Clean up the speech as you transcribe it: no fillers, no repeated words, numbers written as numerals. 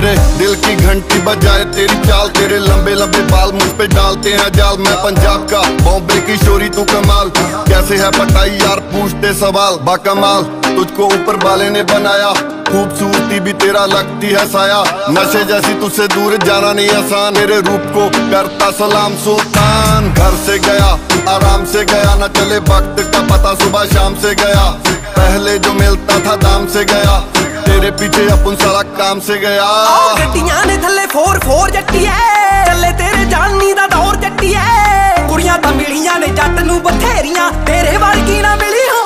मेरे दिल की घंटी बजाए तेरी चाल, तेरे लंबे लंबे बाल मुझ पे डालते हैं जाल। मैं पंजाब का बॉम्बे की शोरी तू कमाल, कैसे है पटाई यार पूछते सवाल। बाकमाल तुझको ऊपर वाले ने बनाया, खूबसूरती भी तेरा लगती है साया। नशे जैसी तुझसे दूर जाना नहीं आसान, मेरे रूप को करता सलाम सुल्तान। घर से गया आराम से गया, न चले वक्त का पता सुबह शाम से गया। पहले जो मिलता था दाम से गया, तेरे पीछे अपन सारा काम से गया। गड्डियां ने थले 4-4 जट्टी है, चले तेरे जानी दा दौर जट्टी है। कुड़ियां तां मिलियां ने जट नूं बथेरियां, तेरे वर्गी ना मिली हो